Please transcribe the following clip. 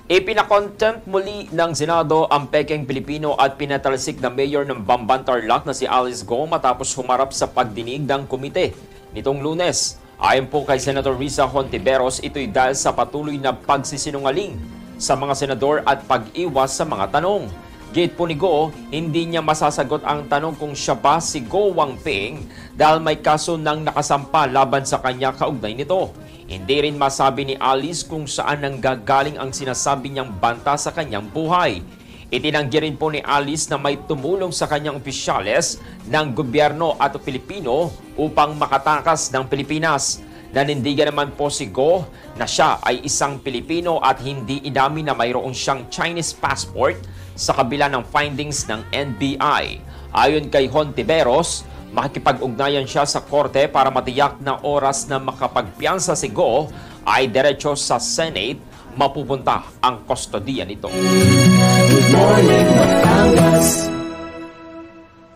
Ipinakontempt muli ng Senado ang pekeng Pilipino at pinatalsik na mayor ng Bamban Tarlac na si Alice Go matapos humarap sa pagdinig ng komite nitong Lunes. Ayon po kay Senator Risa Hontiveros, ito'y dahil sa patuloy na pagsisinungaling sa mga senador at pag-iwas sa mga tanong. Gate po ni Go, hindi niya masasagot ang tanong kung siya ba si Go Wangping dahil may kaso nang nakasampa laban sa kanya kaugnay nito. Hindi rin masabi ni Alice kung saan nanggagaling ang sinasabi niyang banta sa kanyang buhay. Itinanggi rin po ni Alice na may tumulong sa kanyang opisyales ng gobyerno at Pilipino upang makatakas ng Pilipinas. Nanindigan naman po si Go na siya ay isang Pilipino at hindi inamin na mayroon siyang Chinese passport sa kabila ng findings ng NBI. Ayon kay Hontiveros, makikipag-ugnayan siya sa korte para matiyak na oras na makapagpiyansa si Go ay diretso sa Senate mapupunta ang kustodiya nito. Good morning.